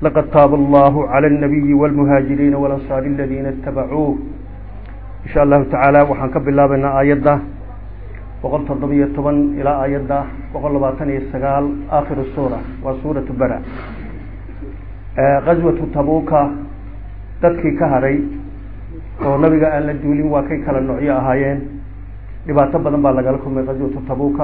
لقد تاب الله على النبي والمهاجرين والأنصار الذين اتبعوه إن شاء الله تعالى وحنكب الله بنا آيات وقلت الضبية طبعا إلى آيات وقل باطني السقال آخر السورة وسورة برع غزوة تبوك تدكي كهري ونبي أن الدولين وكي كلا النوعية أهايين لبعض بدن بالغ لكم من غزوة تبوك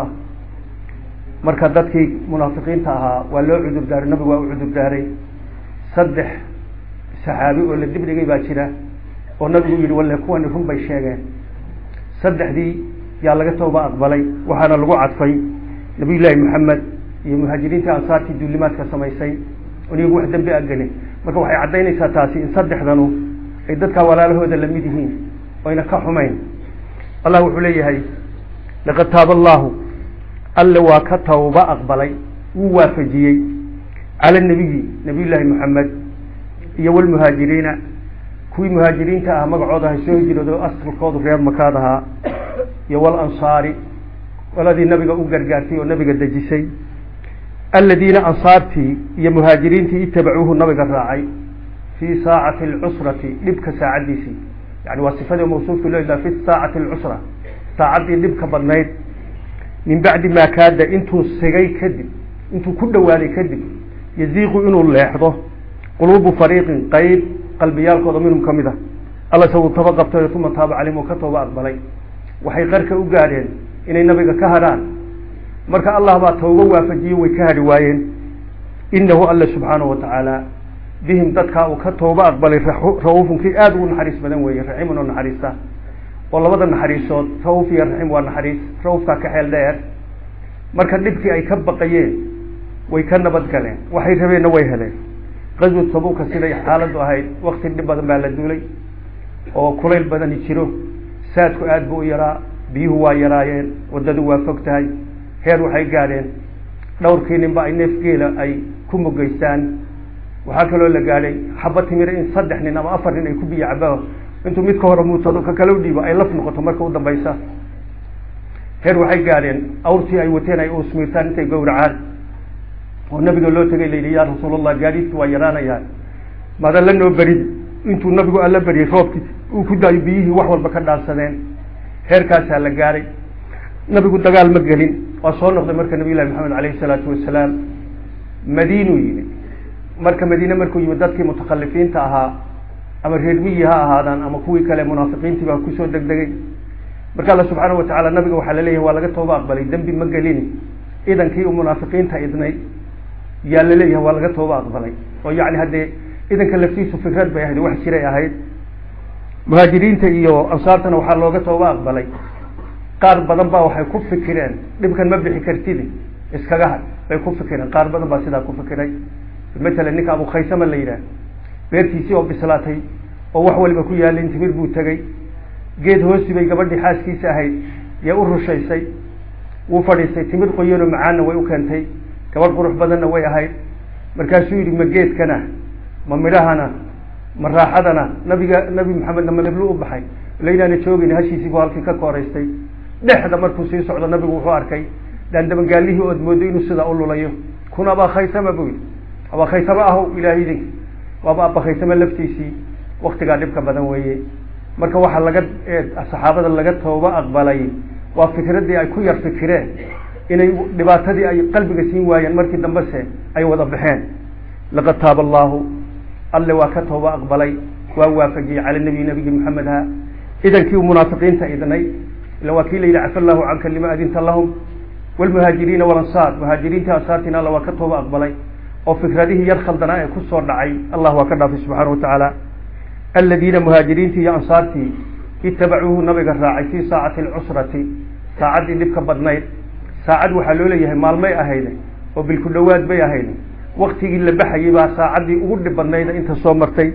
marka dadkii munaafiqiinta ahaa waa loo cudur daaray nabigu waa u cudur daaray saddex saxaabi oo la dib dhigay baa jira oo nabigu yiri walla kuwan run bay sheegeen saddexdii yaa laga tooba aqbalay waxaana lagu cadfay nabiyullaahi maxamed iyo muhaajiriinta ansaartii duulimaadka samaysay oo iyagu wax dambi agalay marka waxay cadeynaysaa taasi in saddexdanu ay dadka walaalahooda la mid yihiin oo ina ka xumayn allah wuxuu leeyahay laqad taaba allah alla waa ka tawba aqbalay uu waafajiyay ala nabi ilaahi maxamed iyo wal muhaajiriina kuwii muhaajiriinta ah magacooda ay soo hijrado asalkoodu reer makaadaha iyo wal ansaari waladii nabiga u gargaartay oo nabiga dajisay alladina ansaarti iyo muhaajiriintii tabacuuhu nabiga raacay fi saacati al-usrati dibka saacadiisi yani wasifada mawsuufka loo ilaa fi saacati al-usra saacadii dibka badnayd من بعد ما كاد انتو سغي كدب انتو كل دوادي كدب يزيغ انو ليحظه قلوب فريق قيد قلبيالكود منهم كميده الله سو تبقبته ثم تاب عليهم وكتب اقبلي waxay qarka u gaareen inay nabiga ka haraan marka Allah baa tawba waafajiyay way ka hari waayeen innahu alla subhanahu wa ta'ala bihim dadka uu ka tawba aqbalay raawunkii aad u naxariis badan weeyay raxiimuna naxariista oo labada naxariisood raawuf iyo raxiim waa naxariis raawufka ka xeel dheer marka dibkii ay ka baqayeen way ka nabad galeen waxay rabeen way heleen qaswat tabuk siday xaaladu ahayd waqti dib badan baa la duulay oo kuleyl badan jiro saadku aad buu yaraa biyuhu waa yaraayeen wadadu waa fogtahay heer waxay gaareen dhowrkii ninba ay neefgeela ay ku mugeystaan waxa kale oo la gaaray xabad timir in saddex nin ama afar nin ay ku biyo cabaa intuu mid ka hor muutado ka kala dhiibo ay laf noqoto marka u dambaysa heer waxay gaareen awrtii ay wateen ay usmiirtaan intay gowracaan oo nabiga loo tagay leeyahay ya rasuulullah gaadiidku waa yaraanayaan maada la noo barid intuu nabigu alla bariyay roobkii uu ku daay biyihii wax walba ka dhaansadeen heerkaas la gaaray nabigu dagaal ma gelin waa soo noqday marka nabiyullaahi maxamed calayhi salaatu wasalaam madiinu yimid marka madiina markuu yimid dadkii mutakhalifiinta ahaa ama reer miyi ha ahaadaan ama kuwii kale munaafiqiintii baa ku soo degdegay marka Allah subhanahu wa ta'ala nabiga waxa la leeyahay waa laga tooba aqbalay dambi ma gelin idankii munaafiqiinta idnay yaa la leeyahay waa laga tooba aqbalay oo yaani hadee idanka laftiisu fikrad bay ahayd wax jiray ahayd muhaajiriinta iyo ansaartana waxa looga tooba aqbalay qaar badan baa waxay ku fikireen dhibkan ma bixi kartid iskaga had bay ku fikireen qaar badan baa sidaa ku fikiray mesela ninka Abu Khaysama la yiraahdo beertiisii oo bislaatay oo wax waliba ku yaalin timir buu tagay geed hoosi bay gabadhii xaaskiisa ahayd yaa u rushaysay uu fadhiisay timir qoyano macaan way u keentay gabadh qurux badanna way ahayd markaasuu yiri ma geedkana ma midhahana ma raaxadana nabi maxamed ma nablu u baxay leeyna joogin hashiisii buu halkii ka kooraystay dhexda markuu sii socdo nabigu wuxuu arkay dandaban gaalihii oo moodo inuu sida u lulayo kuna ba Khaysama buu aba Khaysama ahu ilaahaydi waba Khaysama laftiisii waqtiga dhibka badan weeyay marka waxa laga saxaabada laga tooba aqbalay waa fikradii ay ku yar fikireen inay dhibaatadii ay qalbiga siin waayeen markii dambe ay wada baxeen laqad taaba allah alla waa ka tooba aqbalay waa waafajiyay cali nabi maxamedha idankii munaafiqiinta idnay ila wakiil ila afallahu anka lima adinta lahum wal muhaajiriin wal ansar muhaajiriinta asaatina alla waa ka tooba aqbalay oo fikradihi yar khaldana ay ku soo dhacay allah waa ka dhaafay subhanahu wa ta'ala alladina muhaajiriinti iyo ansaarti ittabacuuhu nabiga raacay fi saacati al-usrati saacadii dibka badnayd saacad waxa loo leeyahay maalmay ahayd oo bil ku dhawaad bay ahayd waqtigii la baxayay baa saacadii ugu dhib badnayd inta soo martay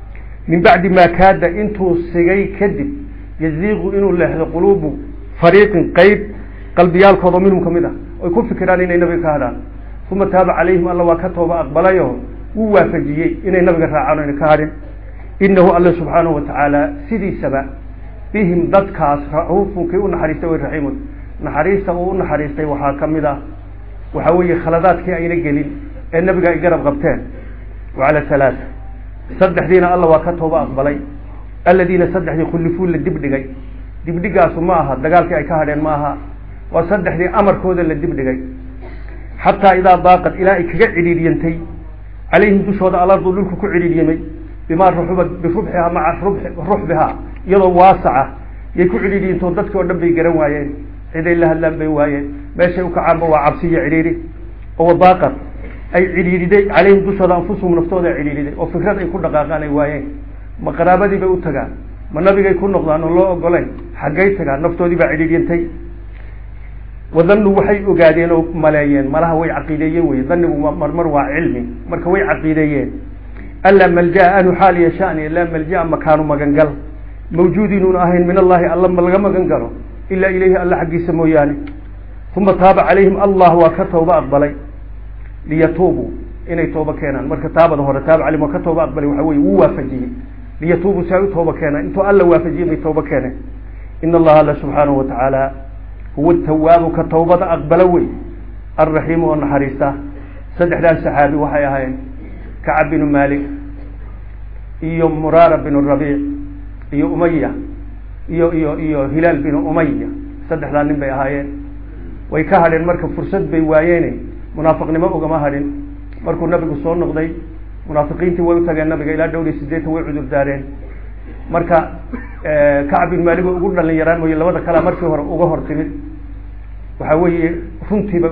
min bacdi ma kaada intuu sigay kadib yaziiqu inuu leexdo quluubu fariiqin qayb qalbiyaalkooda minhum kamida oo ku fikiraan inay nabiga ka hadaan ثم تاب عليهم الله وكتب أقبليه ووافجيه إن النبي رعانه إن كارم إنه الله سبحانه وتعالى سيدي سبا بهم ضدكاس رؤوف كيون حريسته والرحيم نحريسته ونحريسته وحاكم ذا وحوي خلدات كي أين جليل النبي يقرب غبتان وعلى ثلاثة صدح دينا الله وكتوبة أقبلي الذين صدح يخلفون للدبدقي دبدقا سماها دقالك أي كهرين ماها وصدح دي أمر كودا للدبدقي حتى إذا ضاقت إلى كعرير ينتي عليهم تشهد على الأرض للك كعرير يمي بما بفرحها مع رحبها يضو واسعة يكعرير ينتو ضدك ودبي قرن وايين إذا الله اللهم بيوايين ما شيء كعام وعبسية عريري وضاقت أي عريري دي عليهم تشهد أنفسهم نفتوضع عريري دي وفكرة يكون دقاقان وايين ما قرابة دي بيوتها ما نبي يكون نقضان الله أقولين حقيتها نفتوضي بعريري ينتي وظنوا وحي أقادين وملايين ملها وي عقيديين ويظنوا مرمر وعلمي مركا وي عقيديين ألا ملجأ أنو حالي شأني ألا ملجأ مكانوا مغنقل موجودين أهين من الله ألا ملغا مغنقلوا إلا إليه ألا حقي سموياني ثم تاب عليهم الله وكتوب أقبلي ليتوبوا إني توبة كينا مركا تاب ظهر تاب عليهم وكتوب أقبلي وحوي ووافجيه ليتوبوا ساوي توبة كينا انتو ألا وافجيه بتوبة كينا إن الله الله سبحانه وتعالى هو التواب كتوبة أقبلوي الرحيم والنحريسة صدح دان سحابي وحياهين كعب بن مالك إيو مرارة بن الربيع إيو أمية إيو هلال بن أمية صدح دان نبي هايين ويكهرين مركب فرصد بيواييني منافق نمأوغ مهرين مركب النبي صلى الله عليه وسلم منافقين تيوتاقى النبي إلى دولي سديت ويعذر دارين marka Kacb bin Malik ugu dhalan yaraan way labada kala markii hore uga hortimid waxa weeye runtiiba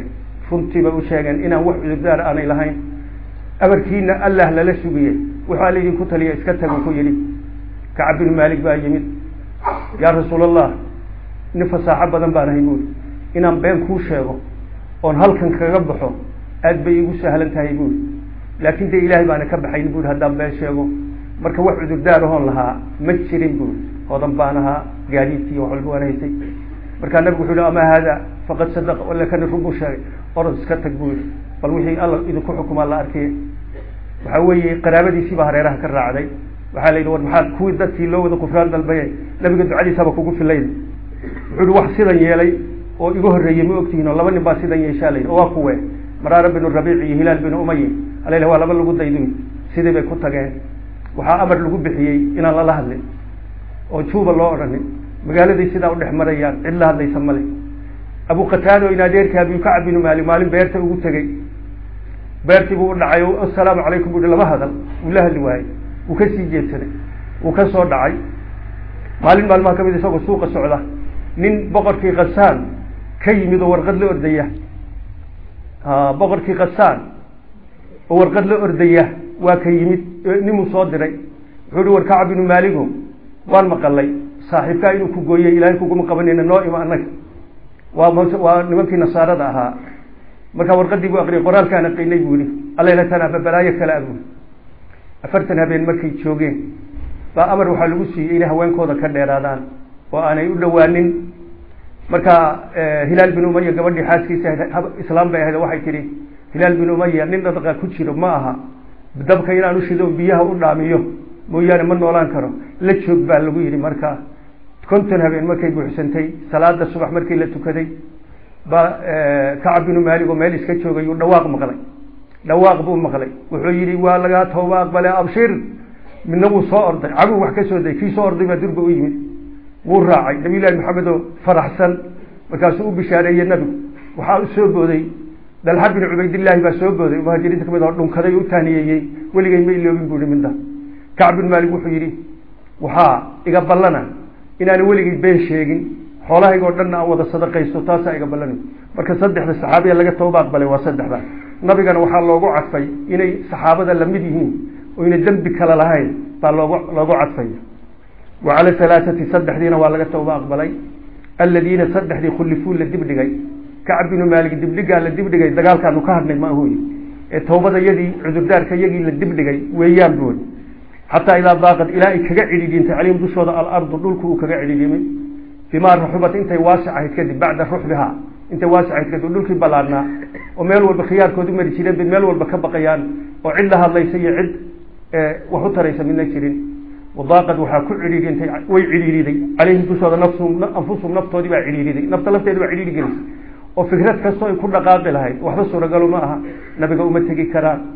u sheegeen inaan wax cudurdaar aanay lahayn abarkiina Allah la sugiyay waxa leeyeen ku taliya iska tago ku yiri Kacb bin Malik baa yimid ya rasuulallah in fasaaxa badan baan hayay inaan been ku sheego oo halkan kaga baxo aad bay igu sahlan tahay buu laakiin Ilaahay baan ka baxay buu hadaan been sheego marka wax cudurdaar oo lahaa ma jirin buu hodan baanaha gaadiidkii wax walba wanaysay marka nabigu wuxuu ama hada faqad sadaq wala kan rubu shay orod iska tag buu bal wixii Allah idinku xukuma la arkay waxa weeye qaraabadiisii ba hareeraha ka raacday waxa la yidhi war maxaad kuwii dadkii loo wada qufraan dalbayay nabiga ducadiisa ba kugu filayn wuxuu wax sidan yeelay oo igu horeeyay ma ogtihiin laba nin baa sidan yeeshalay oo kuwe Maraara bin Rabi'i iyo Hilal bin Umayya alayhi wa laba lagu dayday sidii bay ku tageen waxa amar lagu bixiyay inaan la hadlin oo juuba loo oranin magaaladii sida u dhexmarayaan cid la hadlaysa male Abu Qatada ina deerka Abu Ka'b bin Malik maalin beerta ugu tagay beertii buu dhacay oo assalaamu alaykum buu laba hadal uu la hadli waayay uu ka sii jeedsaday uu ka soo dhacay maalmaha kamid isagoo suuqa socda nin boqorkii Qasaan ka yimid oo warqad la ordaya boqorkii Qasaan oo warqad la ordaya waa ka yimid nimu soo diray wuxuu war Kacb bin Malik waan maqalay saaxiibka inuu ku gooyay Ilaahay kugu ma qabanina noo imaanay waa nimankii nasaarada ahaa marka warqadii buu aqriyay qoraalkaana qiinay buu yiri Alla tana balaayo kala abu afartan habeen markay joogeen ba amar waxa lagu siiyay in haweenkooda ka dheeraadaan oo aanay u dhawaanin marka Hilal bin Umayya gabadhii xaaskiisa islaam bay ahayd waxay tiri Hilal bin Umayya nin dadka ku jiro ma aha dabka inaan u shido biyaha u dhaamiyo mooyaane ma noolaan karo la joog baa lagu yiri marka konton habeen markay buuxsantay salaada subax markii la tukaday ba Kacb bin Malik oo meel iska joogay uu dhawaaq buu maqlay wuxuu yiri waa laga tooba aqbalay abshir minnagu soo orday abu wax ka soo day kii soo orday ba durba u yimid wuu raacay nabi ilaahi maxamed oo faraxsan markaas uu bishaareeyay nabigu waxa uu soo booday Dalha bin Ubaydillah baa soo booday muhaajiriinta kamid ah dhunkaday u taaniyay waligay ma iloobin buu minda Kacb bin Malik wuxuu yiri waxa iga ballana inaan waligay been sheegin xoolahayga oo dhan aan wada sadaqaysto taas iga ballan marka saddexda saxaabiga laga tooba aqbalay waa saddexda nabigana waxa loogu cadfay inay saxaabada la mid yihiin oo inay dambi kala lahayn baa loogu cadfay وعلى ثلاثة صدحدين waa laga tooba aqbalay الذين صدحدي خلفوا la dibdhigay Kacb bin Malik dibdhiga la dibdhigay dagaalkaanu ka hadnay ma ahuy ee toobada yadii cudurdaarka yagii la dibdhigay weeyaan buu hatta ila daaqad ilaa kaga cilidinta calim dushooda al-ard dhulku kaga cilidimay bima ruxbat intay waasicayd kadib bacda ruxbaha intay waasicayd kadib dhulkii balaadna oo meel walba khiyaarkoodu mari jireen meel walba ka baqayaan oo cid la hadlaysay cid wax u taraysa midna jirin وضاقت وحا كعليدي انت وي عليدي عليهم تشهد انفسهم نفتودي با عليدي نفط لفتيد با عليدي جلس oo fikrad kasto ay ku dhaqaaqi lahayd waxba suuragal uma aha nabiga uma tagi karaan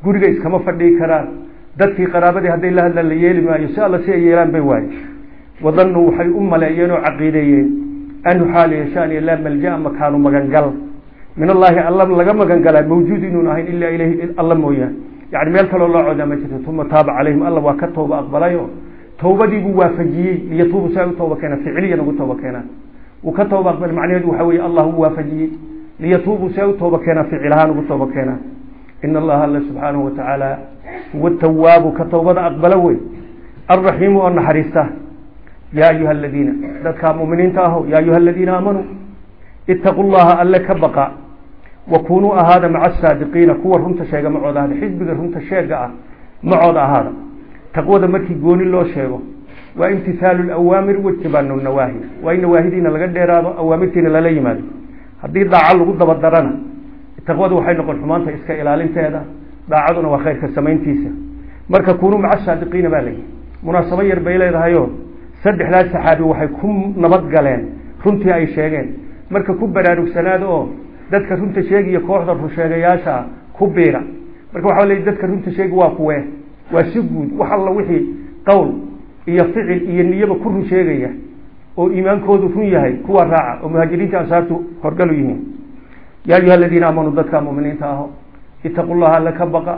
guriga iskama fadhii karaan dadkii qaraabadii hadday la hadlaan la yeeli maayo si alla si ay yeelaan bay waaye wadannuu waxay u maleeyeen oo caqiideeyeen anu xaal yeeshaan ilaa malja makaanu magangal min allahi alla laga magangalaa mawjuud inuun ahayn ilaa ilahi alla mooyaan yani meel kaloo loo coodaa ma jirto uma taaba calayhim alla waa ka tooba aqbalayo towbadii buu waafajiyey liyatuubu saa u tooba keenaan ficliyan ugu tooba keenaan uu ka tooba aqbal macnaheedu waxa weeye allah uu waafajiyey liyatuubu saa u tooba keenaan ficlahaan ugu tooba keenaan in allaha alla subxaanahu watacaala huwa tawaabu ka towbada aqbala wey alraxiimu oo naxariista yaa ayuha aladiina dadkaa muminiinta aho yaa ayuha aladiina aamanuu ittaqu llaha alle ka baqa wakunuu ahaada maca asaadiqiina kuwa runta sheega macooda ahaada xisbiga runta sheega ah macooda ahaada taqwada markii gooni loo sheego waa imtihaalu lawaamir waijtibaanu nawaahi waa in nawaahidiina laga dheeraado awaamirtiina lala yimaado haddii daaco lagu dabadarana taqwadu waxay noqon xumaanta iska ilaalinteeda daacaduna waa khayrka samayntiisa marka kunuu maca asaadiqiina baa layihi munaasabo yar bay leedahayo saddexdaas saxaabi waxay ku nabad galeen runtii ay sheegeen marka ku baraarugsanaada oo dadka runta sheegiyo kooxda runsheegayaasha ku biira marka waxaa leeyahay dadka runta sheegi waa kuwe waa si guud wax alla wixii qowl iyo ficil iyo niyaba ku run sheegaya oo iimaankoodu run yahay kuwa raaca oo muhaajiriinta ansaartu horgalu yihiin yaa ayuha aladiina aamanuu dadka mu'miniinta aho ittaqu llaha alla ka baqa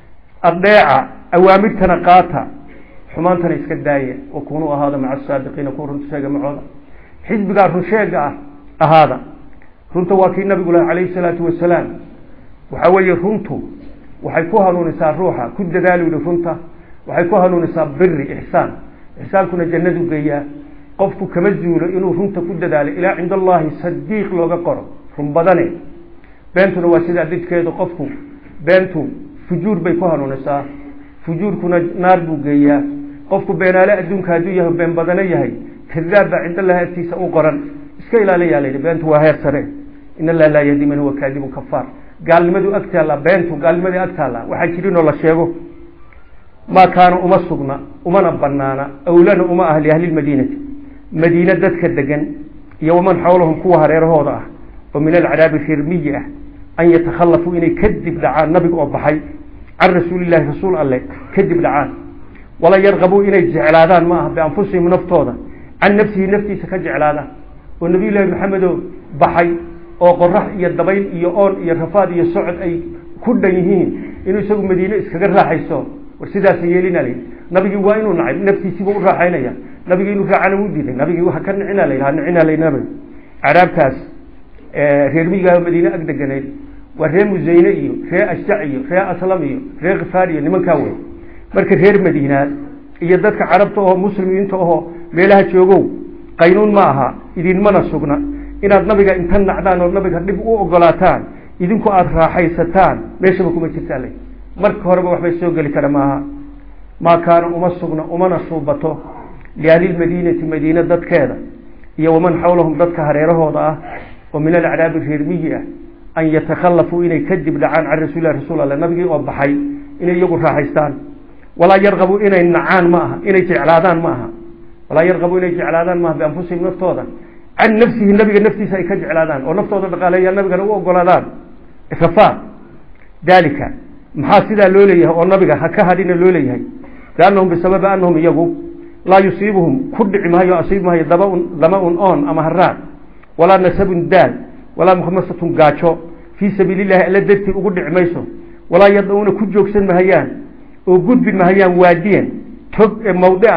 adeeca awaamirtana qaata xumaantana iska daaya wakunuu ahaada maca asaadiqiina kuwa runta sheega macooda xisbigaa run sheega ah ahaada runta waa kii nabigu lahi calayhi salaatu wasalaam waxa weeye runtu waxay ku hanuunisaa ruuxa ku dadaali yihi runta waxay ku hanuunisaa biri ixsaan ixsaankuna jannadu geeyaa qofku kama zuulo inuu runta ku dadaalo ilaa cinda allahi sadiiq looga qoro run badane beentuna waa sidaa didkeedu qofku beentu fujuur bay ku hanuunisaa fujuurkuna naar buu geeyaa qofku beenaale adduunka hadduu yahay been badane yahay kadaab baa cinda allahi agtiisa u qoran iska ilaaliyaa la yidhi beentu waa heer sare in allaha laa yahdi man huwa kaadibun kafaar gaalnimadu ag taalla beentu gaalnimadii ag taalla waxaa jirin oo la sheego maa kaana uma sugna umana banaana awlana uma ah liahli lmadiinati madiina dadka degan iyo waman xawlahum kuwa hareerahooda ah oo min alcadaabi shirmiyi ah an yatakhallafuu inay kadib dhacaan nabiga oo baxay can rasuulillahi rasuul alle kadib dhacaan wala yarqabuu inay jeclaadaan ma aha bianfusihim naftooda can nafsihi naftiisa ka jeclaadaan oo nabiy llaahi maxamedo baxay oo qorax iyo dabayl iyo oon iyo rafaad iyo socod ay ku dhan yihiin inuu isagu madiine iskaga raaxayso war sidaasa yeelina la yidhi nabigii waa inuu nacay naftiisiiba u raaxaynaya nabigii inuu raacana wuu diiday nabigii waa ka nicina la yidhi ha nicina laynaba caraabtaas reer miyigaa madiine ag deganayd waa reer musayne iyo reer ashjac iyo reer aslam iyo reer khifaar iyo nimankaa wey marka reer madiinaad iyo dadka carabta oo muslimiinta ahoo meelaha joogow qaynuun ma aha idinmana sugna inaad nabiga inta nacdaan oo nabiga dhib u ogolaataan idinku aada raaxaysataan meeshaba kuma jirtaa le marka horeba waxbay soo geli kara maaha maa kaana uma sugna umana suubato liahli lmadiinati madiina dadkeeda iyo waman xawlahum dadka hareerahooda ah oo min alacraabi reermiyi ah an yatakhallafuu inay kadib dhacaan can rasuulillahi rasuul alle nabigii oo baxay inay iyagu raaxaystaan walaa yarqabuu inay nacaan ma aha inay jeclaadaan ma aha walaa yarqabuu inay jeclaadaan maaha bianfusihim naftooda can nafsihi nabiga naftiisa ay ka jeclaadaan oo naftooda dhaqaaleeyaan nabigana u ogolaadaan rafaad dalika maxaa sidaa loo leeyahay oo nabiga ha ka hadhina loo leeyahay biannahum bisababi annahum iyagu laa yusiibuhum ku dhici maayo asiib maayo dama-un oon ama haraad walaa nasabun daal walaa mukhmasatun gaajo fii sabiili llahi alla dartii ugu dhici mayso walaa yadauuna ku joogsan mahayaan oo gudbi mahayaan waadiyan tog mawdican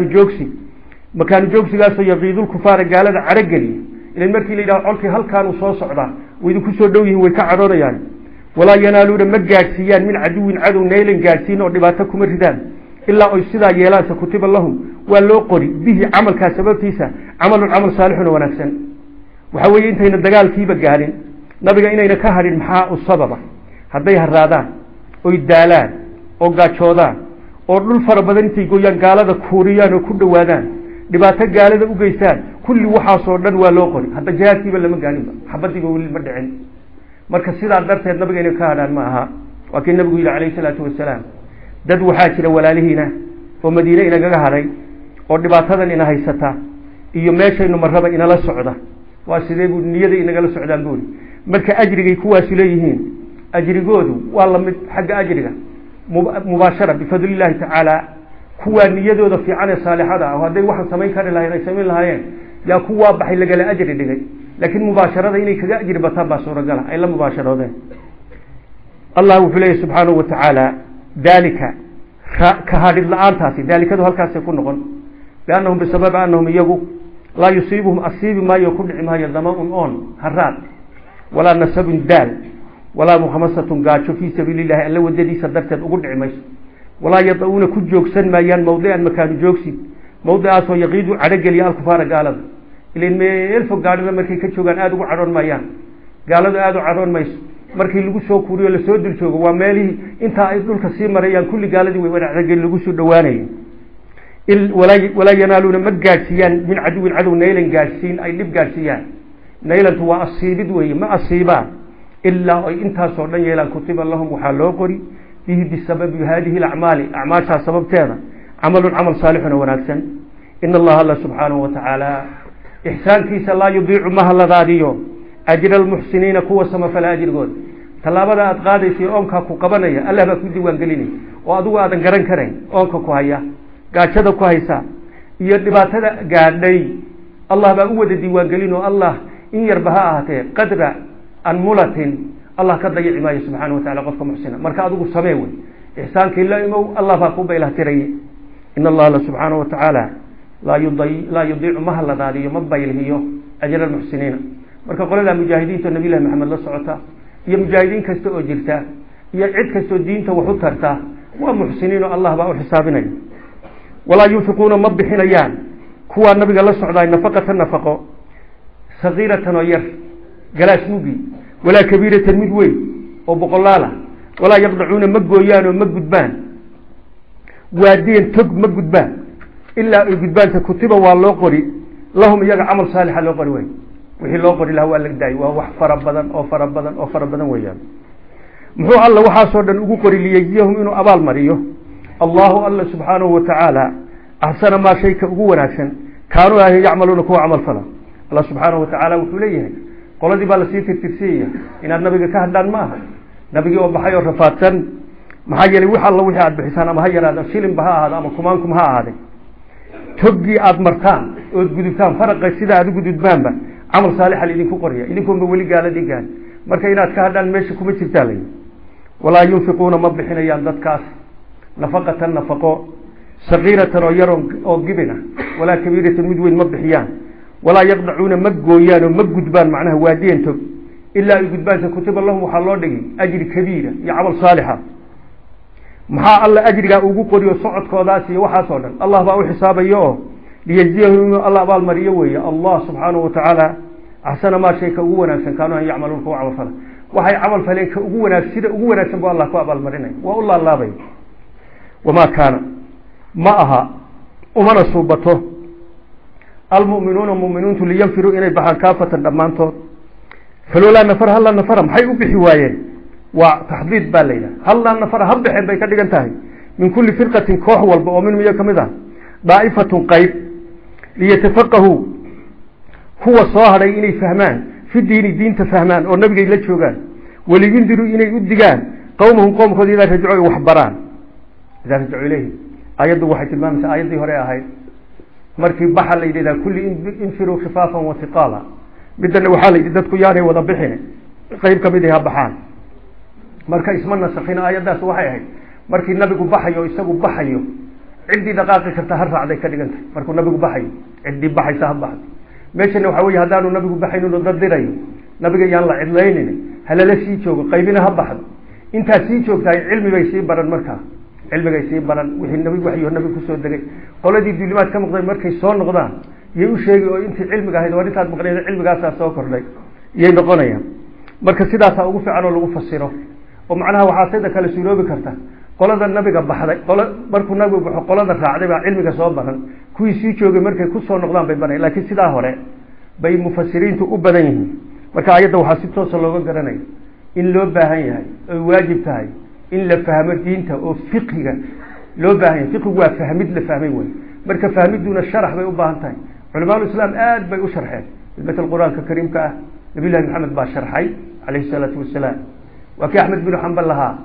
makaanu joogsigaasoo yaqiidulkufaara gaalada carogeliya ilan markii la yidhaho colkii halkaanuu soo socdaa way idinku soo dhow yihin way ka cadhoonayaan walaa yanaaluuna ma gaadhsiiyaan min caduwin cadow naylan gaadhsiin oo dhibaato kuma ridaan ilaa oy sidaa yeelaanse kutiba lahum waa loo qori bihi camalkaas sababtiisa camalun camal saalixun oo wanaagsan waxaa weeye intayna dagaalkiiba gaadhin nabiga inayna ka hadhin maxaa u sababa hadday haraadaan oy daalaan oo gaajoodaan oo dhul fara badan intay gooyaan gaalada kuuriyaan oo ku dhowaadaan dhibaato gaalada u geystaan kulli waxaasoo dhan waa loo qori hadda jihaadkiiba lama gaaninba xabadiiba weli ma dhicin marka sidaa darteed nabiga inay ka hadhaan ma aha waa kii nabigu yidhi calayhi salaatu wasalaam dad waxaa jira walaalihiina oo madiine inagaga hadhay oo dhibaatadan ina haysata iyo meeshaynu marraba inala socda waa sidee buu niyada inagala socdaan buuri marka ajrigay kuwaasu leeyihiin ajrigoodu waa lamid xagga ajriga مباشرة بفضل الله تعالى كوا نيادو في عن الصالحات وهذا واحد سمين كان لها يسمين لها يا كوا بحي لقى أجر دقي لكن مباشرة إني كذا أجر بتابع سورة قالها إلا مباشرة ده الله وفيه سبحانه وتعالى ذلك كهذه الآن تاسي ذلك هذا الكاس يكون نقول لأنهم بسبب أنهم يجوا لا يصيبهم أصيب ما يكون عما يضمون أون هرات ولا نسب دال ولا مخمسة قاش في سبيل الله إلا ودي صدرت أقول عمش ولا يطؤون كل جوكسن ما ين موضع مكان جوكسي موضع أسوا يغيد على جليا الكفار قالوا لين ما ألف قالوا لما كي كشوجان أدو عرون ما ين قالوا أدو عرون ما يس مركي لجو شو كوري ولا سود الشوج ومالي أنت أيضا كثير مريان كل قالوا وين على جل لجو شو دواني ولا ينالون مجالسيان من عدو نيلن جالسين أي لب جالسيان نيلن هو أصيب دوي ما أصيبا إلا أنت صورنا يلا كتب اللهم وحلوقري فيه بسبب هذه الأعمال سبب تانا عمل صالح وناكسن إن الله سبحانه وتعالى إحسان كيس لا يضيع مهلا ذاديو أجر المحسنين قوة سما فلا أجر قول تلابدا أتغادي في أمك قبنية ألا بكو ديوان قليني وأدو آدن قرن كرين أمك كوهيا قاشد كوهيسا يدبات قادي الله بأود ديوان قلينو الله إن يربها أهتي قدر أنملة الله كضيع ما سبحانه وتعالى قفكم محسنا مركا أدو سميوي إحسان كلا إمو الله فاقوب إله تري إن الله سبحانه وتعالى لا يضيع مهلا ذادي مبايله أجر المحسنين marka qolada mujaahidiinta nabi ilaahay maxamed la socota iyo mujaahidiin kasta oo jirta iyo cid kasta oo diinta wax u tarta waa muxsiniin oo Allah baa u xisaabinay wala yunfiquna mabixinayaan kuwa nabiga la socday nafaqo sagiiratan oo yar galaas mugi wala kabiiratan mid weyn oo boqolaala wala yaqdacuna magooyaan oo magudbaan waadeen tog magudbaan illa ay gudbaanta kutiba waa loo qori lahum iyaga amal saalix loo qori way wixii loo qori lahaa waa la daay waa wax fara badan weeyaan muxuu alla waxa soo dhan ugu qori liyajiyahum inuu abaal mariyo Allahu alla subhanahu wa ta'ala ahsana ma shayka ugu wanaagsan kaanu ay yacmaluuna kuwa amal fala Allah subhanahu wa ta'ala wuxuu leeyahay qoladii baa la sii tirtirsiya inaad nabiga ka hadlaan ma aha nabiga oo baxay oo rafaadsan maxaa yeelay wax alla wixii aad bixisaan ama ha yaraado shilin baha ahaado ama kumaankum ha ahaade togii aad martaan oo gudubtaan faraqa sida aad gudubbaanba عمل صالح لإذنكم قرية إذنكم بولي قال ديقان مركا إنات كهدان ميشي كمي تبتالي ولا ينفقون مبحين أيام ذات كاس نفقة النفقو صغيرة ويرون أو قبنا ولا كبيرة مدوين مبحيان ولا يقضعون مقويان ومقدبان معناه وادين تب إلا يقدبان كتب الله وحالله دي أجر كبيرة يا عمل صالحة محا الله أجر أوقو قرية صعد كوداسي وحاسونا الله بأو حسابي يوه ليجزيهم الله بالمريوية الله سبحانه وتعالى أحسن ما شيء كأونا كانوا يعملون كوا عمل فلا وهي عمل فلين كأونا سيد أونا سبوا الله كوا بالمرينا والله الله بي وما كان معها ومن صوبته المؤمنون لينفروا إلى بحر كافة دمانته فلولا نفر هلا نفرهم حي بحوايين وتحديد بالليلة هلا نفر هم بحب يكدي جنتهي من كل فرقة كوح والبؤمن ميكمذا ضائفة قيد ليتفقهوا هو صاهر إني فهمان في الدين تفهمان والنبي لا تشوغان ولينذروا إني يدقان قوم خذ إذا رجعوا وحبران إذا رجعوا إليه آيات واحد المامس آيات دي هريا هاي مركب بحر إذا كل انفروا خفافا وثقالا بدنا وحال إذا تكياره وضبحين غير كبدها بحان مركب اسمنا سخين آيات داس وحي هاي مركب النبي بحيو يسقوا بحيو عندي دقائق كتهرع عليك كدغنت markuu nabigu baxay cidi baxaysa habad meeshana waxa weey hadaanu nabigu baxayno dadirayo nabiga yaan la cidlayneen halala sii joogo qaybina habad inta sii joogtay cilmigay sii baran markaa cilmigay sii baran wixii nabigu waxiyo nabigu soo dagay qoladii duulimaad ka maqday markay soo noqdaan yey u sheegay oo intii cilmiga ahayd waa intaad maqleed cilmigaas soo kordhay yey noqonayaan marka sidaas ugu fiican oo lagu fasiro oo macnaha waxa sida kala suuroobi karta qolada nabiga baxday markuu nabigu baxo qolada raacday baa cilmiga soo baran kuwii sii joogay markay ku soo noqdaan bay banay laakiin sidaa hore bay mufassiriintu u badan yihiin marka ayada waxa si toos looga garanay in loo baahan yahay oo waajib tahay in la fahmo diinta oo fiqiga loo baahan yahay fiqigu waa fahmid la fahmay way marka fahmiduna sharax bay u baahan tahay culimada islaam aad bay u sharxeen midda quraanka kariimka nabi ilaahi maxamed baa sharxay alayhi salatu wasalaam wa ka ahmed bin hanbal laha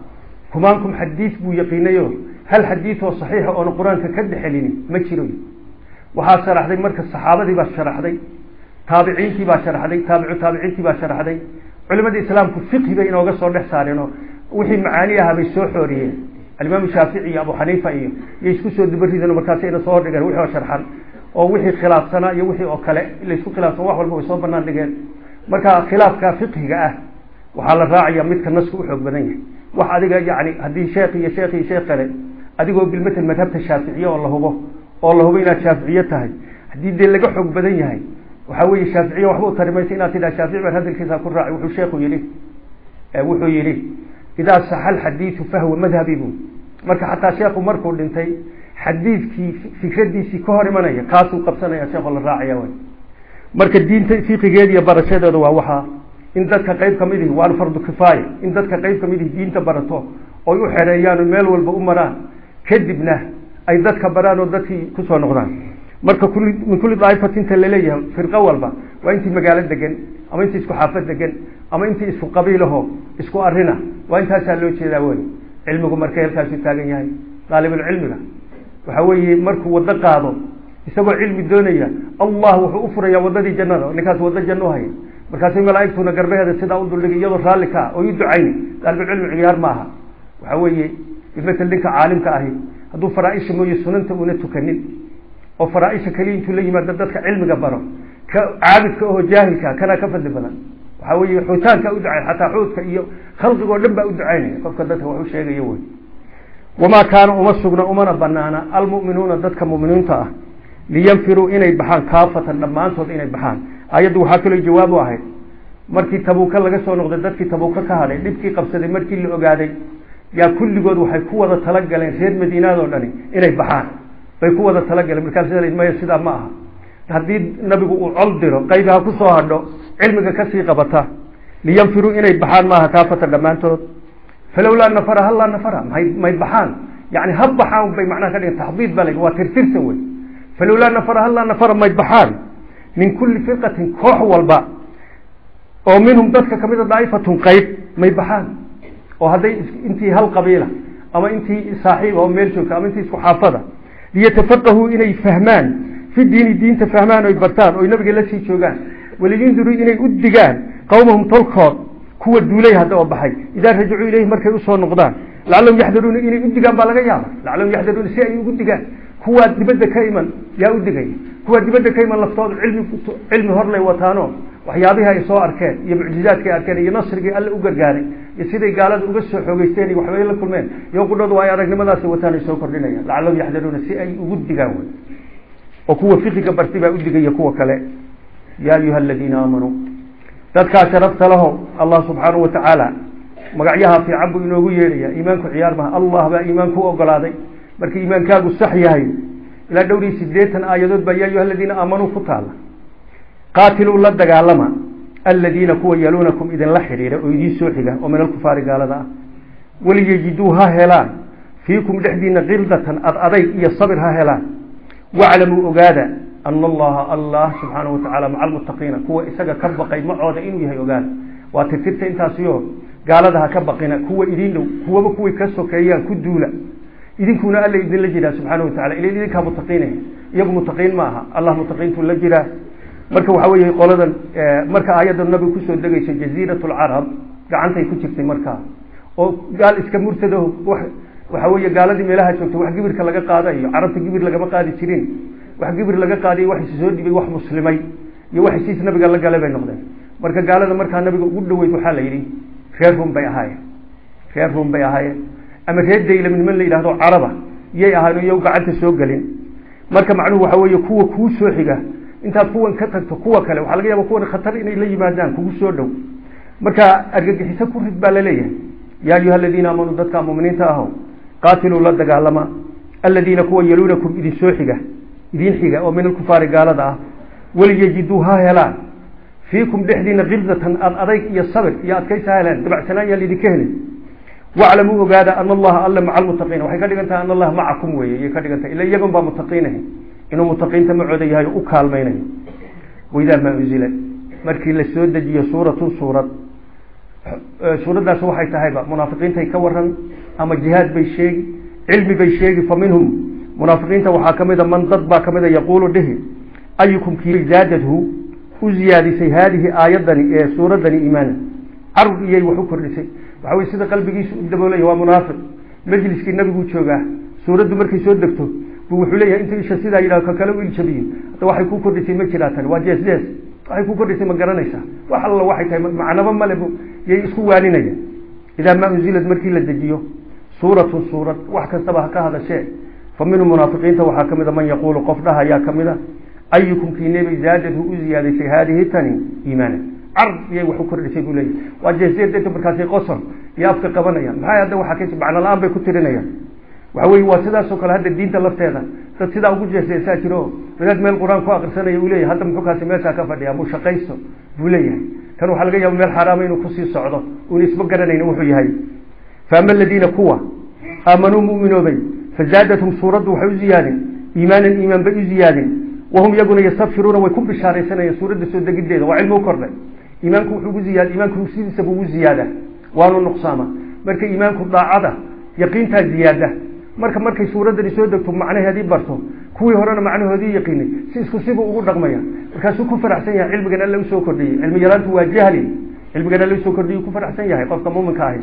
كمانكم حديث بو يقينيو هل حديث صحيح أو القرآن ككد حليني ما تشيروي وحا شرح دي مركز الصحابة دي باش شرح دي تابعين تي باش شرح دي تابعين تي باش شرح دي علماء الإسلام كفقه بين وقصر لحسارينو وحي معانيها بيسو حوريين الإمام الشافعي أبو حنيفة يشكسوا الدبريدان ومركاسين صور دقال وحي شرحان أو وحي خلاف سنة يوحي أو كلا اللي يسو خلاف سواح والبو يصوب بنان دقال مركا خلاف كفقه وحال الراعي مثل الناس وحوق بدنيه waxa adiga yaani hadii sheekhi kale adigoo bilmatan madhabta shaafiiciyo oo la hubo inaad shaafiiciyo tahay hadii dee laga xog badan yahay waxa weeye shaafiiciyo waxba u tarimaysa inaad tidaa shaafici baan hadalkiisa ku raaci wuxuu yiri idaa sahal hadithu fa huwa madhhabi marka hatta sheekhu markuu dhintay xadiidkii fikradiisii ka hor imanaya kaasuu qabsanaya sheekhu la raaciya way marka diinta fiqigeeda iyo barashadeeda waa waxa in dadka qayb kamid ah waa fardu kifaaya in dadka qayb kamid ah diinta barato oo u xereeyaan meel walba u maraan kadibna ay dadka baraan oo dadkii ku soo noqdaan marka kulli daa'ifatin talaleeyahay firqa walba waa intii magaalada degan ama intii isku xaafad degan ama intii isku qabiilaho isku arina waa intaas loo jeedaa way cilmigu markay halkaas taagan yahay talibul cilmiga waxa weeye markuu wada qaado isagoo cilmi doonaya Allah wuxuu u furayaa wadadii jannada ninkaas wada janno hay markaasay malaa'igtuna garbaheeda sida u duligay iyadoo raalika oo uu ducayn dalbi cilmi ciyaar maaha waxa weeye ibn dinka caalimka ahi haduu faraa'isha mooyo sunanta una tukanin oo faraa'isha kaliya intuu la yimaado dadka cilmiga baro ka caabidka oo jaahilka kana ka fadli badan waxa weeye xutaanka u ducay hatta xuudka iyo khalqiga oo dhan ba u ducaynay qofka dadka wuxuu sheegay way wama kaana umasugna umana banaana almu'minuuna dadka mu'miniinta ah liyanfiru inay baxaan kaafatan dhamaantood inay baxaan ayadu waxa kale jawaab u ahayd markii tabuuka laga soo noqday dadkii tabuuka ka hadhay dibkii qabsaday markii la ogaaday yaa kulligood waxay ku wada tala galeen reer Madiinaad oo dhani inay baxaan bay ku wada tala galeen markaas ay sida ma aha hadii nabigu uu col diro qaybaha ku soo hadho cilmiga ka sii qabata liyanfiru inay baxaan maaha kaafatan dhamaantood falawla nafara halla nafara may baxaan yani hab baxaan bay macnaha ka dhigeen taxdiid balay waa tirtirsan way falawla nafara halla nafara may baxaan من كل فرقة كوح والباء أو منهم ذاتك كمية ضعيفة قيب ما يبحان وهذا انتي هالقبيلة أما انتي صاحب أو ميرشوك أما انتي حافظة ليتفقهوا إلي فهمان في الدين تفهمان ويبرتان وينبغي لسي شوغان ولينظروا إلي أدقان قومهم طلقات كوة دولي هذا وبحي إذا رجعوا إليه مركز أصول نقدان لعلهم يحضرون إلي أدقان بالغيابة لعلهم يحضرون سيئي أدقان كوة دبدا كيما يا أدقان kuwa dibadda ka iman laftooda cilmi hor lay wataano waxyaabaha ay soo arkeen iyo mucjizaadka ay arkeen iyo nasriga alle u gargaaray iyo siday gaalada uga soo xoogeysteen iyo waxba la kulmeen iyo qudhooda waa aragnimadaas wataan ay soo kordhinayaan lacallo yaxdaruuna si ay ugu digaan way oo kuwa fiqiga bartiba u digaya kuwa kale ya ayuha alladina aamanu dadka sharafta lahu Allah subhanahu wa ta'ala magacyaha fi abu inoogu yeeraya iimaanku ciyaar ma Allah ba iimaanku ogolaaday markii iimaankaagu sax yahay إلى دوري سديتن آيات بيا أيها الذين آمنوا فتالا قاتلوا لا دغالما الذين كوا يلونكم إذن لا خير ويدي سوخيغا ومن الكفار قال ذا وليجدوها هلان فيكم دحدين غلظة أضيق يا صبر ها هلان واعلموا أغادا أن الله سبحانه وتعالى مع المتقين كوا إساقا كبقي معودا إنو يهي أغادا واتفترت انتا سيوه قال ذا كبقينا كوا إذينو كوا كسو كيان كدولا إذن كنا ألا إذن لجدا سبحانه وتعالى إلى إذن كان متقين يبقى متقين معها الله متقين لجدا مركا وحويه قولدا مركا آيات النبي كسو دقيس جزيرة العرب قعنتي كتشفتي مركا وقال إسكا مرتده وحويه قال دي ميلاها شوكتو وح قبر كاللقا قادي عربت قبر لقا مقادي تشرين وح قبر لقا قادي وح سيسودي بي وح مسلمي يوح سيس نبي قال لقا لبين نقدين مركا قال هذا مركا النبي قد ويتو حالا يري خيرهم بيهاية أما هيدا إلى من اللي يلاحظوا عربة يأهانوا يوقع عند السوقلين مركب معلومة وحوي كوة سوحجة أنت كوة كترت كوة كلا وحلقيها وكوة خطر إن إلي مادان كوة سودو مركب أرجع حساب كل بالليل يا أيها الذين آمنوا ضدك مؤمنين تاهوا قاتلوا لا دجالما الذين كوة يلونكم إذ سوحجة إذين حجة ومن الكفار قال ذا وليجدوها هلان فيكم دحدين غلظة أضيق يا الصبر يا كيس هلان تبع سنايا اللي ذكرني واعلموا قال أن الله ألا مع المتقين وحي قد قلت أن الله معكم ويا قد قلت إلا يقوم بمتقينه إنه متقين تمعوا ذي هاي أكالمينه وإذا ما أنزل مركي للسودة جي سورة سورة دا سوحي تهيبا منافقين تيكورن أما جهاد بيشيغي علمي بيشيغي فمنهم منافقين وحاكمدا من ضدبا كمدا يقول به أيكم كي زادته وزيادة هذه آيات سورة إيمانا عرض إياه وحكر لسي وحاول سيدة قلبي دبولي هو منافق مجلس كي النبي قد شوقاه سورة مركي سود دكتو بوحوليها انت إيشا سيدة إلى كالو إلشبين وحي كوكر لسي مجلاتان واجيس ليس waxay ku kordhisay ma garanaysaa wax alla waxay tahay macnaba ma lebo yay isku waalinayaan idaa ma unzilad markii la dejiyo suuratu suurad wax kastaba ka hadashee famin munaafiqiinta waxa kamida man yaqulu qofdaha ya kamida ayyukum kiinabi zaadatu uziyadati hadihi tani iimaana arb yay wax ku kordhisay bulay wajeesiyada markaasay qosol yaafka qabanayaan maxay hadda waxa ka macna la'aan bay ku tirinayaan waxa weey waa sidaas oo kale hadda diinta lafteeda dad sidaa ugu jeesaysaa jiro wadaad meel quraan ku akhrisanaya uu leeyahay hadda muxuu kaasi meesha ka fadhiyaa mu shaqaysto buu leeyahay tan waxa laga yaabaa meel xaraam inuu ku sii socdo oo isba garanayna wuxuu yahay faama alladina kuwa aamanu mu'minubay fazadatum suratu wa ziyadin iimanan iiman bay ziyadin wahum yaguna yastafiruna way ku bishaaraysanaya suurada soo degideeda waa cilmo kordhay iimaanku wuxuu ziyaad iimaanku sidiisa buu ziyaada waanu nuqsaama marka iimaanku daacada yaqiinta ziyaada markay suuradani soo degto macnaheedii barto kuwii horena macnahoodii yaqiinay si isku siba ugu dhaqmaya markaasuu ku faraxsan yahay cilmigan alla soo kordhiyay cilmi yaraantu waa jahli cilmigan alla soo kordhiyay ku faraxsan yahay qofka muuminka ah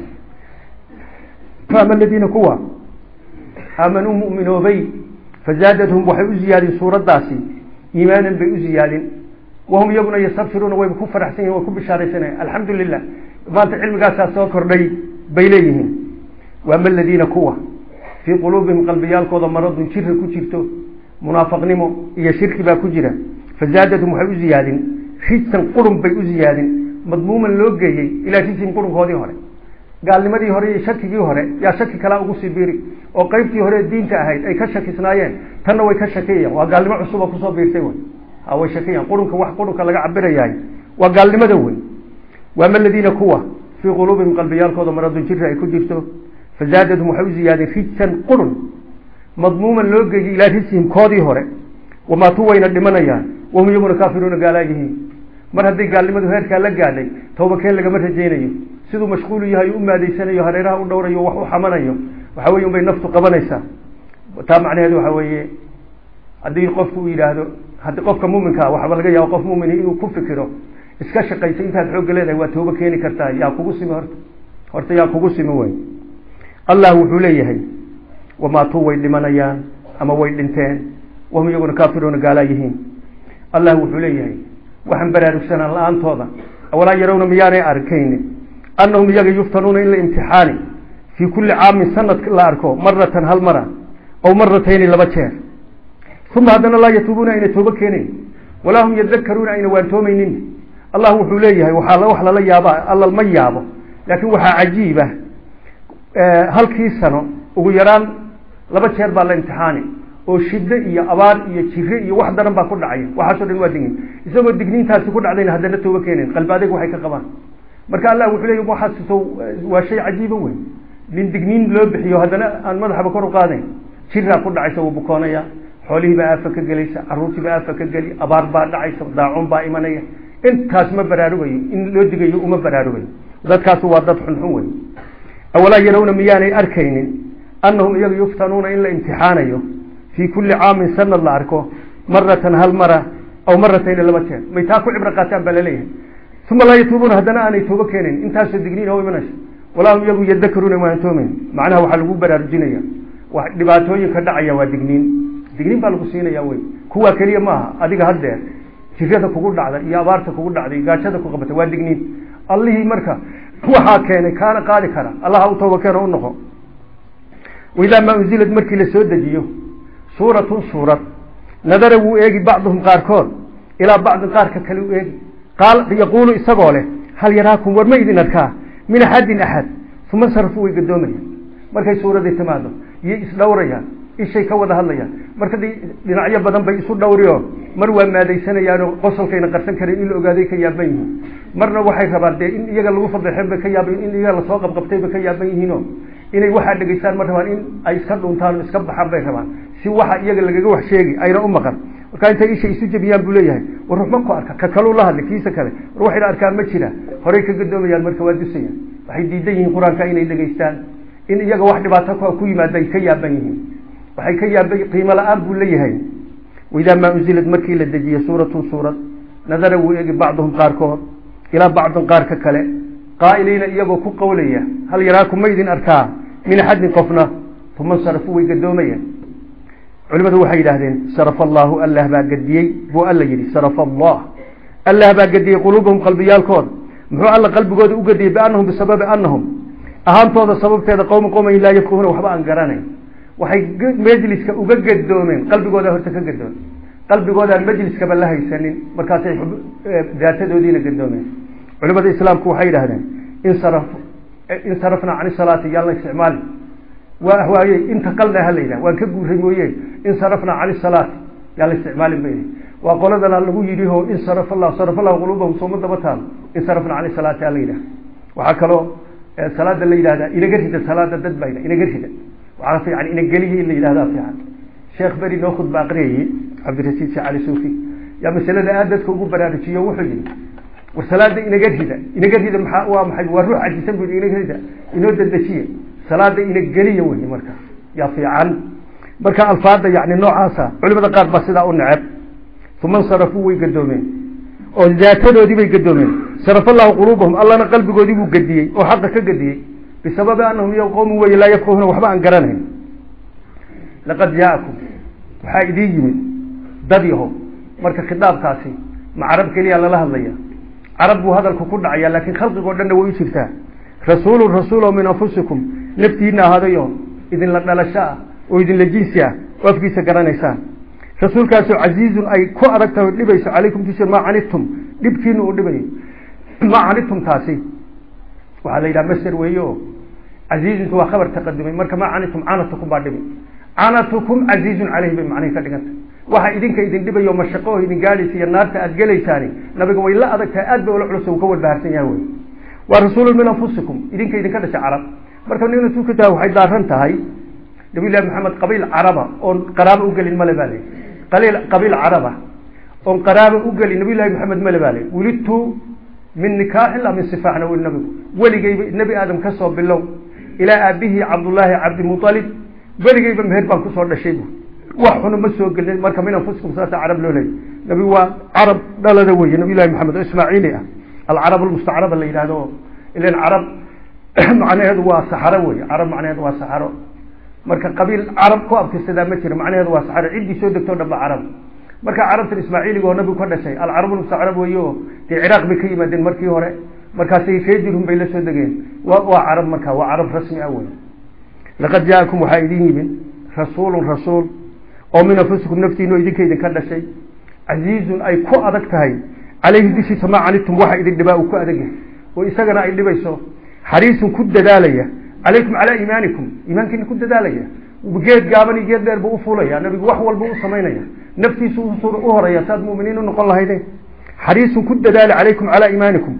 faama alladina kuwa aamanu mu'minubay fazadatuhum waxay ziyadin suuradaasi iimaanan bay ziyadin wahum yaguna yastabshiruna way ku faraxsan yahay way ku bishaaraysanayaan alxamdulillah maanta cilmigaas soo kordhay bay leeyihiin waama alladina kuwa في قلوبهم قلبيال كودا مرض شرك كجرتو منافق نمو إيا شرك با كجرا فزادتهم وحي زيادين خيسا قرم بي زيادين مضموما لوجي إلى خيسا قرم هودي هوري قال لما دي هوري شك جي هوري يا شك كلا أقصي بيري وقيبتي هوري الدين تأهيد أي كشك سنايين تنوي كشكية وقال لما عصوبة كصوب بيرتوي أو شكية قرم كوح قرم كلا عبر ياي وقال لما دوي وأما الذين كوا في قلوبهم قلبيال كودا مرض شرك كجرتو فزادتهم وحي زيادة خيسا قرن مضموما لوجي إلى رسهم كودي هوري وما توينا لمنيا وهم يومون كافرون قالاجه مر هدي قال لمدو هير كان لقالي توبا كان لقى مرة جينيو سيدو مشغول يهي أمة دي سنة يهريرها ودورة يوحو حمانيو وحوي يوم بين نفسه قبنيسا وتام عنه هذا وحوي هدي قفكو إلى هذا هدي قفك مؤمن كا وحبا لقى يا قف مؤمن إنه كفكره إسكاش قيسين تاد حق لنا وتوبا كيني كرتا يا كوغوسي هرت يا كوغوسي موين الله وحوليه وما توي لمنيان أما ويل انتين وهم يقولون كافرون قالايهين الله وحوليه وحن برار السنة الآن توضا أولا يرون مياري أركين أنهم يفتنون إلا امتحان في كل عام سنة لا أركو مرة هالمرة أو مرتين لبتشير ثم هذا لا يتوبون أين توبكين ولا هم يتذكرون أين وانتومين الله وحوليه وحال لا يابا الله الميابا لكن وحا عجيبة halkii sano ugu yaraan laba jeer baa la imtixaani oo shiddo iyo abaar iyo jire iyo wax daran baa ku dhacay waxaasoo dhan waa digin isagoo digniintaasi ku dhacdayna haddana tooba keeneen qalbaadayg waxay ka qabaan marka allah wuxuu leeyahay waxaasoo waa shay cajiiba weyn nin digniin loo bixiyo haddana aan madaxaba kor u qaadayn jiraa ku dhacaysa wuu bukoonaya xoolihii baa aafa ka gelaysa carruurtii baa aafa ka geli abaar baa dhacaysa daacun baa imanaya intaas ma baraarugayo in loo digayo uma baraarugayo dadkaas waa dad xunxun weyn أولا يرون مياني أركين أنهم يفتنون إلا امتحانيو في كل عام سنة الله أركو مرة هالمرة أو مرتين لمتين ما يتاكو عبرقاتان بلاليه ثم لا يتوبون هدنا أن يتوبوا كينين انتاس الدقنين هو مناش ولا هم يذكرون ما أنتومين معناه وحلقوا برارجينيا ولباتوين كدعيا ودقنين دقنين بالقصين يا وي كوا كليا ماها أديك هدير شفيتك كقول دعدا يا بارتك كقول دعدا قاشتك كقبت ودقنين الله مركا وحا كان قادي كرا الله أو توبة كان ونخو وإذا ما أنزلت مركي لسود دجيو سورة نظروا إيجي بعضهم قاركون إلى بعض قارك كلو إيجي قال يقولوا إستقوله هل يراكم ورما إذن أركاه من أحد ثم صرفوا يقدومني مركي سورة دي تمادو يئس دوريا الشيء كوضا هليا مركي لنعيب بدن بيسور دوريو مروا ما دي سنة يانو قصل كينا قرسن كريم إلا أقادي كيابينه مرنا waxay rabaan in iyaga lagu fadhiixin ka yaabin in iyaga la soo qabqabtay ka yaabayhiino inay waxa dhageystaan mar rabaan in ay iska dhuntaan iska baxaan bay rabaan si waxa iyaga lagaga wax sheegi ayna u maqan وكان تيجي يسوي جبيان بوليه وروح مكو أركا ككلو الله اللي كيسة كله روح إلى أركان مشينا هريك قدوم يا المركوات السيا وحيد يدين القرآن كائن إلى جيستان إن يجا واحد بعتقوا كوي ما ذي كيا بينهم وحي كيا بي قيمة الآن بوليه هاي وإذا ما أنزلت مكي للدجية سورة نظروا بعضهم قاركون إلى بعض قارك كله قائلين يجوا كقولية هل يراكم ميدين أركان من أحد قفنا ثم صرفوا يقدوميا علماء waxay yiraahdeen saraf Allah Allah baa gadiyay buu alla yiri saraf Allah baa gadiyay qulubum qalbiyalkood muxuu alla qalbigooda u gadiyay baanahum bisabab annahum ahaantooda sababteeda qowm ilaa yafkuuna waxba aan garanay waxay majliska uga gadoomeen qalbigooda horta ka gadoon qalbigooda majliska bal la haysanin markaas ay daatadoodiina gadoomeen culimada islaamku waxay yiraahdeen in sarafna aan salaati yalla isticmaal وهواي انتقلنا هلينا وانكبوا رمويه إن صرفنا عن الصلاة يا الاستعمال بينه وقالنا له يريه إن صرف الله قلوبهم صمد بطال إن صرفنا عن الصلاة هلينا وحكلوا صلاة الليلة هذا إن جريدة صلاة الدد بينه إن جريدة وعرف يعني إن جليه الليلة هذا في عاد شيخ بري نأخذ باقريه عبد الرشيد علي سوفي يا مسألة أدت كوجو برارشية وحجي والصلاة إن جريدة محا والروح عجي سبب إن جريدة إنه الدشية صلاة إلى الجرية وهي مركز يا في عن مركز الفاظ يعني نوع عصا علماء قال بس لا النعب ثم انصرفوا ويقدمون وذاتوا دي بيقدمون صرف الله قلوبهم الله نقلب قديم وقديه وحقك قديه بسبب أنهم يقوم ولا يفقهون وحبا عن قرانهم لقد جاءكم حائدين ضديهم مركز خطاب كاسي مع عرب كلي الله الله الله عرب هذا الكفر عيال لكن خلق قدنا ويشرتها رسول من أنفسكم نفتينا هذا يوم إذن لنا شاء وإذن لجنسيا وفقي سكران إسان رسول كاسو عزيز أي كو أركته لبيس عليكم تشير ما عنتم لبكينوا لبي ما عنتم تاسي وعلى إلى مسر ويو عزيز هو خبر تقدمي مركا ما عنتم عنتكم بعدمي عنتكم عزيز عليه بمعنى كدغنت waxa idinka idin dhibayo mashaqo idin gaalisay naarta aad galeysaan nabiga way la adag tahay aad bay ula culus oo ka walbaarsan yahay ورسول من أنفسكم إذن كيدن كذا عرب مركب نيجي نشوف كده وحيد دارن تهاي نبي الله محمد قبيل عربة أو قرابة أوجل الملبالي قبيل عربة أو قرابة أوجل نبي الله محمد ملبالي ولدت من نكاح لا من صفاحنا والنبي ولي جايب النبي آدم كسر بالله إلى أبيه عبد الله عبد المطلب ولي جايب مهر بان كسر لشيبه وحنا مسوا قل مركب من أنفسكم صارت عرب لولي نبي وعرب لا ذوي نبي الله محمد إسماعيلي العرب المستعرب اللي ينادوا إلى العرب معناه هو صحراوي عرب معناه هو صحراء مركب قبيل عرب قاب في السلام مشير معناه هو صحراء عندي سود دكتور دبا عرب مركب عرب الإسماعيلي هو نبي كل شيء العرب المستعرب وياه في العراق بكي مدن مركي هراء مركب سيفيدهم بين السودجين وعرب مركب وعرب رسمي أول لقد جاءكم محايدين من رسول أو من أنفسكم نفتي إنه يدك إذا كل شيء عزيز أي كو أدكتهاي عليه دشي سماع عنتم واحد إذا دباء وكو أدقه وإساقنا اللي بيسو حريص كد دالية عليكم على إيمانكم إيمانكم كد دالية وبجيت قابني جيت دير بأفوليا نبي وحول بأصمينيا نفسي صور أهرى يا ساد مؤمنين ونقول الله هيدين حريص كد دالية عليكم على إيمانكم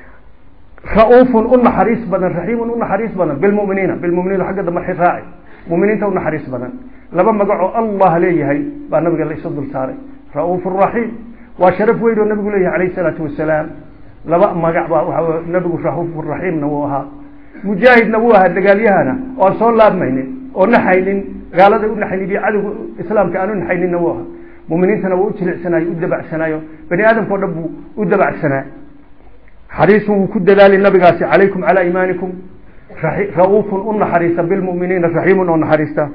رؤوف قلنا حريص بدن رحيم قلنا حريص بدن بالمؤمنين حق دمر حراعي مؤمنين تونا حريص بدن لما قعوا الله ليه هي بأنبي قال لي صدر ساري رؤوف الرحيم وشرف ويد النبي عليه الصلاة والسلام لبا مقع النبي رؤوف الرحيم نوها مجاهد نوها دقاليهنا وصول لاب مهنين ونحيلين قال هذا نحيلين بعدو إسلام كانوا نحيلين نوها مؤمنين تنووا أجلع سنة يدبع سنة بني آدم فنبوا يدبع سنة حريص وكد دلال النبي قال عليكم على إيمانكم رؤوف أن حريصا بالمؤمنين رحيم أن حريصا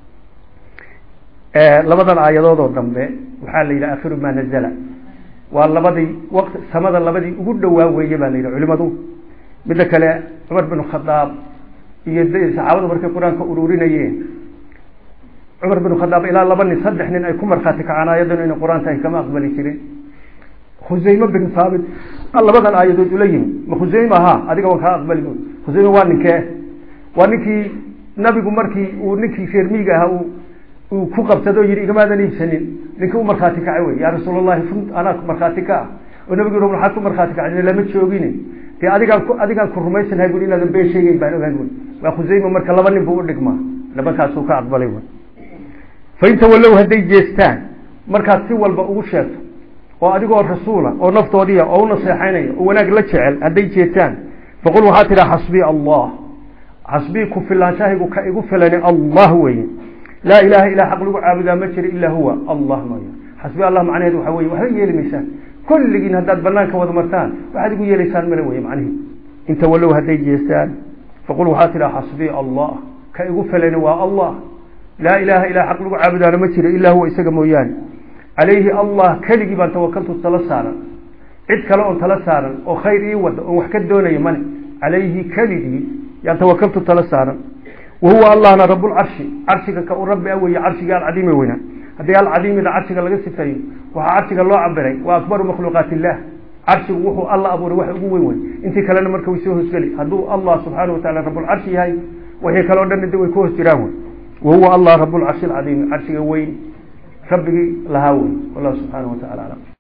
لبضل آيادود ودنبه وحال إلى آخر ما نزل واللبضي وقت سمد اللبضي وقد ويجب إلى علماء بدك لا عمر بن الخطاب يدي صحابة بركة القرآن كأرورين أيه عمر بن الخطاب إلى لبني صدح لنا يكون مرخاتك عنا يدن إن القرآن تاهي كما أقبل يشيرين خزيمة بن ثابت الله بدل آيادود إليهم ما خزيمة ها هذيك وكا أقبل يقول خزيمة وانكي نبي مركي ونكي شرميقها وكو قبتدو يري كما دني سنين نكو مرخاتك عوي يا رسول الله فهمت انا مرخاتك ونبي يقول مرخاتك مرخاتك عندنا لما تشوغيني تي اديغان كرميسن هاي بودين لازم بيشيغي بان اوغان وا خزيمه marka laba nin buu dhigma laba kaasoo ka aqbalay فإن تولوا هدي جيستان markaad si walba ugu sheegto oo adigoo rasuula oo naftoodiya oo u naseexaynaya oo wanaag la jecel hadday jeetaan faqul waxaa tidhaa xasbii allah xasbii ku filaanshahigu ka igu filani allah weye laa ilaaha ilaa xaq lagu caabudaa ma jiro ilaa huwa allah mooya xasbii allah macnaheedu waxaa weye waxba yeeli maysaan kulligiin haddaad banaanka wada martaan waxaad igu yeelaysaan male weye macnihi inta wallow hadday jeestaan faqul waxaa tidhaa xasbii allah ka igu filani waa allah laa ilaaha ilaa xaq lagu caabudaana ma jiro ilaa huwa isaga mooyaane calayhi allah keligii baan tawakaltu tala saaran cid kale oon tala saaran oo khayr ii wada oon wax ka doonaya male calayhi keligii yaan tawakaltu tala saaran wahuwa allahna rabulcarshi carshiga ka u rabbi a weeye carshiga alcadiime weynaa haddii alcadiimida carshiga laga sifeeyo waxaa carshiga loo cabiray waa akbaru makhluuqaat illah carshigu wuxuu alla abuuray wax ugu weyn wey intii kalena marka way soo hoosgeli hadduu allah subxaana wataala rabulcarshi yahay wixii kaleo dhan de way ku hoos jiraan wey wahuwa allah rabulcarshi alcadiim carshiga weyn rabbigii lahaa wey wallahu subxaana wataala aclam